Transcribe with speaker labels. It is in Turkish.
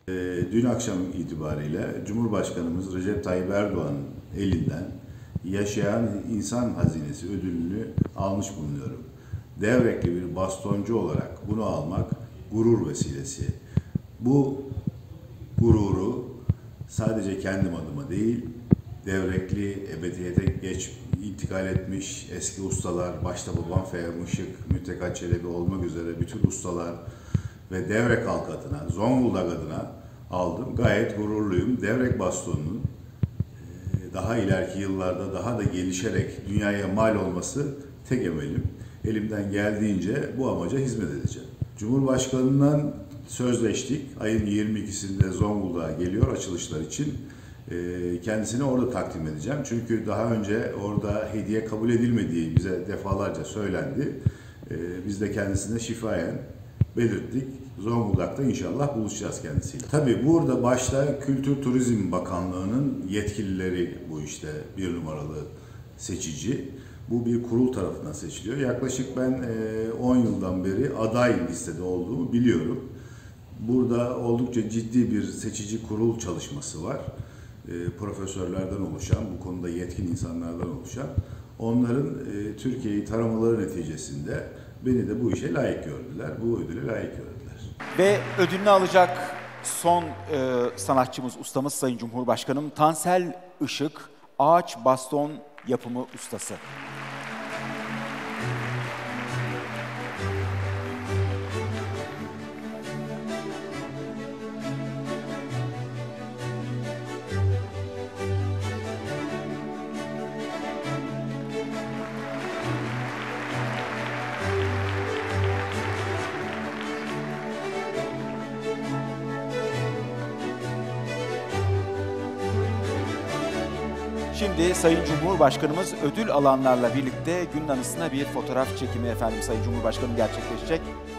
Speaker 1: Dün akşam itibariyle Cumhurbaşkanımız Recep Tayyip Erdoğan'ın elinden yaşayan insan hazinesi ödülünü almış bulunuyorum. Devrekli bir bastoncu olarak bunu almak gurur vesilesi. Bu gururu sadece kendim adıma değil, devrekli, ebediyete intikal etmiş eski ustalar, başta babam Fehmi Işık, Mütekat Çelebi olmak üzere bütün ustalar ve Devrek halkı adına, Zonguldak adına aldım. Gayet gururluyum. Devrek bastonunun daha ileriki yıllarda daha da gelişerek dünyaya mal olması tek emelim. Elimden geldiğince bu amaca hizmet edeceğim. Cumhurbaşkanından sözleştik. Ayın 22'sinde Zonguldak'a geliyor açılışlar için. Kendisine orada takdim edeceğim. Çünkü daha önce orada hediye kabul edilmediği bize defalarca söylendi. Biz de kendisine şifayen belirttik. Zonguldak'ta inşallah buluşacağız kendisiyle. Tabii burada başta Kültür Turizm Bakanlığı'nın yetkilileri bu işte bir numaralı seçici. Bu bir kurul tarafından seçiliyor. Yaklaşık ben 10 yıldan beri aday listede olduğumu biliyorum. Burada oldukça ciddi bir seçici kurul çalışması var. Profesörlerden oluşan, bu konuda yetkin insanlardan oluşan. Onların Türkiye'yi taramaları neticesinde beni de bu işe layık gördüler. Bu ödüle layık gördüler.
Speaker 2: Ve ödülünü alacak son sanatçımız, ustamız Sayın Cumhurbaşkanım Tansel Işık, ağaç baston yapımı ustası. Şimdi Sayın Cumhurbaşkanımız ödül alanlarla birlikte günün anısına bir fotoğraf çekimi efendim Sayın Cumhurbaşkanım gerçekleşecek.